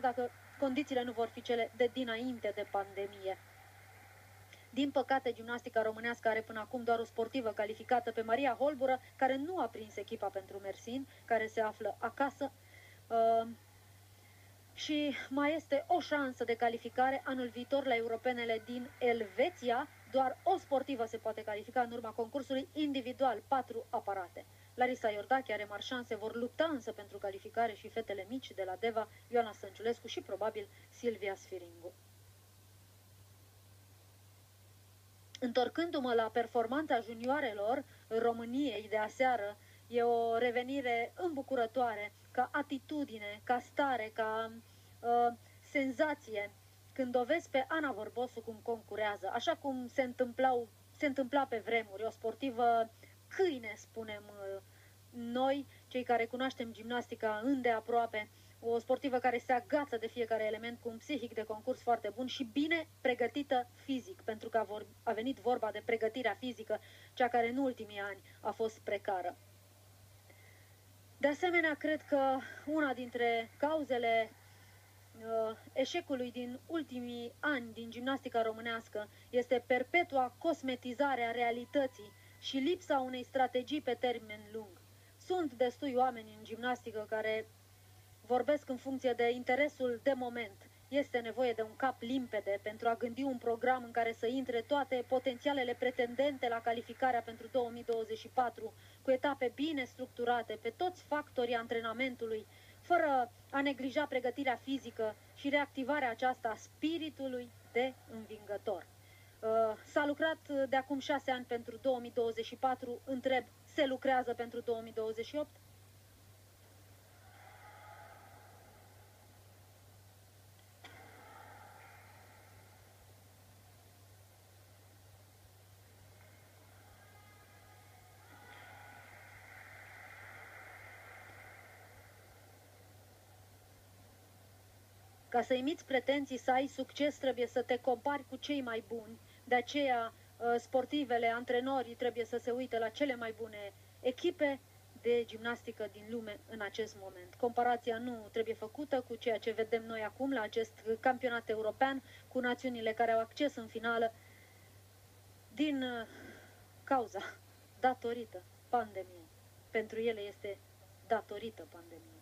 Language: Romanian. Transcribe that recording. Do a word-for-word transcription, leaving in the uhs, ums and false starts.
dacă condițiile nu vor fi cele de dinainte de pandemie. Din păcate, gimnastica românească are până acum doar o sportivă calificată pe Maria Holbură, care nu a prins echipa pentru Mersin, care se află acasă. Uh, și mai este o șansă de calificare anul viitor la europenele din Elveția. Doar o sportivă se poate califica în urma concursului individual, patru aparate. Larisa Iordache are mari șanse, vor lupta însă pentru calificare și fetele mici de la Deva, Ioana Sănciulescu și probabil Silvia Sfiringu. Întorcându-mă la performanța junioarelor României de aseară, e o revenire îmbucurătoare, ca atitudine, ca stare, ca uh, senzație, când o vezi pe Ana Vorbosu cum concurează, așa cum se, întâmplau, se întâmpla pe vremuri, o sportivă câine, spunem uh, noi, cei care cunoaștem gimnastica îndeaproape, o sportivă care se agață de fiecare element cu un psihic de concurs foarte bun și bine pregătită fizic, pentru că a, vor, a venit vorba de pregătirea fizică, cea care în ultimii ani a fost precară. De asemenea, cred că una dintre cauzele uh, eșecului din ultimii ani din gimnastica românească este perpetua cosmetizare a realității și lipsa unei strategii pe termen lung. Sunt destui oameni în gimnastică care vorbesc în funcție de interesul de moment. Este nevoie de un cap limpede pentru a gândi un program în care să intre toate potențialele pretendente la calificarea pentru două mii douăzeci și patru, cu etape bine structurate pe toți factorii antrenamentului, fără a neglija pregătirea fizică și reactivarea aceasta a spiritului de învingător. S-a lucrat de acum șase ani pentru două mii douăzeci și patru, întreb, se lucrează pentru două mii douăzeci și opt? Ca să emiți pretenții să ai succes, trebuie să te compari cu cei mai buni. De aceea, sportivele, antrenorii trebuie să se uite la cele mai bune echipe de gimnastică din lume în acest moment. Comparația nu trebuie făcută cu ceea ce vedem noi acum la acest campionat european, cu națiunile care au acces în finală din cauza, datorită pandemiei. Pentru ele este datorită pandemiei.